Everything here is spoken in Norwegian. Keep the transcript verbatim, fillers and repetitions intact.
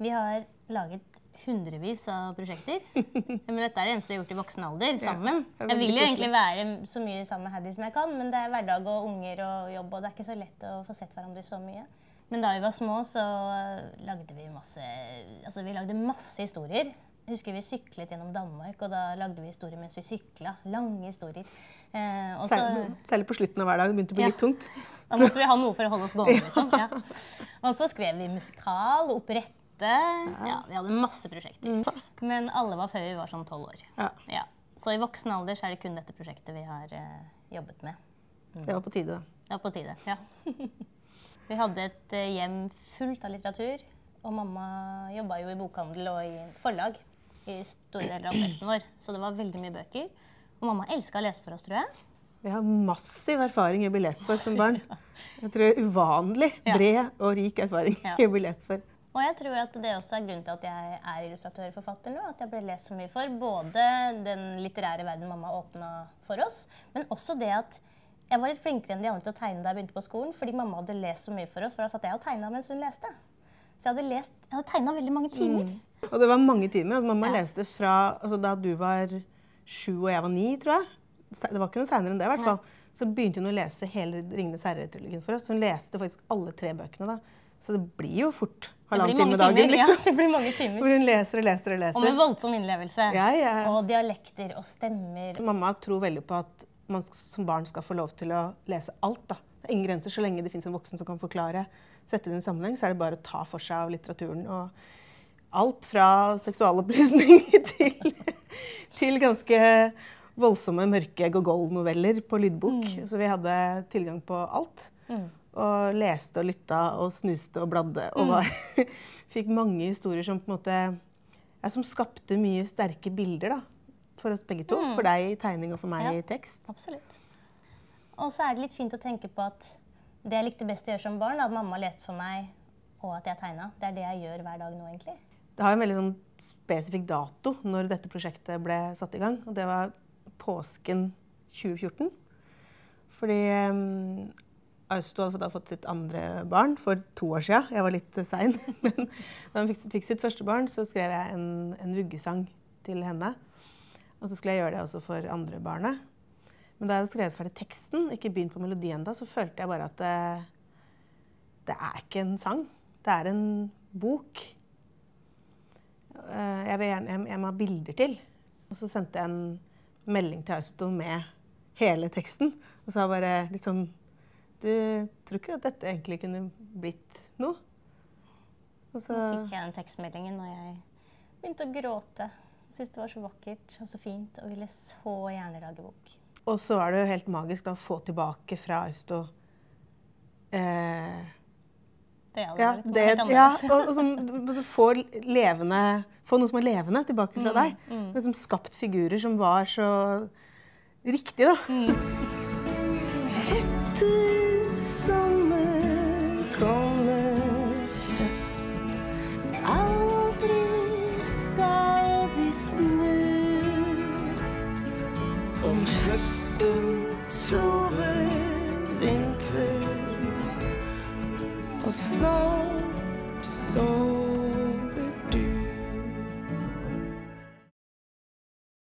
Vi har laget hundrevis av prosjekter, men dette er det eneste vi har gjort i voksen alder, sammen. Ja, jeg vil jo egentlig være så mye sammen med Haddy som jeg kan, men det er hverdag og unger og jobb, og det er ikke så lett å få sett hverandre så mye. Men da vi var små, så lagde vi masse, altså vi lagde masse historier. Jeg husker vi syklet gjennom Danmark, og da lagde vi historier mens vi syklet. Lange historier. Eh, også, særlig, særlig på slutten av hver dag, det begynte å bli ja, litt tungt. Da måtte vi ha noe for å holde oss gående, liksom. Ja. Og så skrev vi musikal, operette. Ja, vi hadde masse prosjekter. Mm. Men alle var før vi var sånn tolv år. Ja. Ja. Så i voksen alder så er det kun dette prosjektet vi har uh, jobbet med. Mm. Det var på tide, da. Det var på tide, ja. Vi hadde et uh, hjem fullt av litteratur, og mamma jobbet jo i bokhandel og i et forlag i store deler av oppveksten vår. Så det var veldig mye bøker. Og mamma elsket å lese for oss, tror jeg. Vi har massiv erfaring i å bli lest for som barn. Jeg tror det er uvanlig, bred og rik erfaring i å bli lest for. Og jeg tror at det også er grunnen til at jeg er illustratørforfatter nå, at jeg ble lest så mye for. Både den litterære verden mamma åpnet for oss, men også det at jeg var litt flinkere enn de andre til å tegne da jeg begynte på skolen, fordi mamma hadde lest så mye for oss, for da satt jeg og tegnet mens hun leste. Så jeg hadde, lest, jeg hadde tegnet veldig mange timer. Mm. Og det var mange timer. Altså, mamma ja. leste fra altså, da du var sju og jeg var ni, tror jeg. Det var ikke noe senere enn det, i hvert fall. Så begynte hun å lese hele Ringenes herre-trilogien for oss. Hun leste faktisk alle tre bøkene da. Så det blir jo fort halvannen time dagen, timer, liksom. Ja, det blir mange timer. Hvor hun leser og leser og leser. Og med voldsom innlevelse. Ja, ja. Og dialekter og stemmer. Mamma tror veldig på at man som barn skal få lov til å lese alt, da. Det er ingen grenser, så lenge det finnes en voksen som kan forklare, sette det i en sammenheng, så er det bare å ta for seg av litteraturen. Og alt fra seksualopplysning til, til ganske voldsomme, mørke Gogol-noveller på lydbok. Mm. Så vi hadde tilgang på alt. Mm. Og leste og lytta og snuste og bladde. Og var, fikk mange historier som på en måte, ja, som skapte mye sterke bilder da, for oss begge to. Mm. For deg i tegning og for meg ja, i tekst. Absolutt. Og så er det litt fint å tenke på at det jeg likte best å gjøre som barn, at mamma leste for meg, og at jeg tegnet. Det er det jeg gjør hver dag nå, egentlig. Det har en veldig sånn spesifikk dato når dette prosjektet ble satt i gang. Og det var påsken tjue fjorten. Fordi um, Austo hadde fått sitt andre barn for to år siden. Jeg var litt sein. Men da hun fikk, fikk sitt første barn, så skrev jeg en, en vuggesang til henne. Og så skulle jeg gjøre det også for andre barnet. Men da jeg hadde skrevet ferdig teksten, ikke begynt på melodien da, så følte jeg bare at det, det er ikke en sang. Det er en bok. Jeg vil gjerne, jeg, jeg må ha bilder til. Og så sendte jeg en melding til Austo med hele teksten. Og sa bare litt sånn, du tror ikke at dette egentlig kunne blitt noe? Og så fikk jeg den tekstmeldingen, og jeg begynte å gråte. Jeg syntes det var så vakkert og så fint, og ville så gjerne lage bok. Og så er det jo helt magisk da, å få tilbake fra Austo eh, det er ja, det, ja, og, og som, få, levende, få noe som er levende tilbake fra mm, deg. Mm. Det er som skapt figurer som var så riktig da. Mm. Etter sommer kommer høst, aldri skal de snu. Om høsten sover vinter, og snart så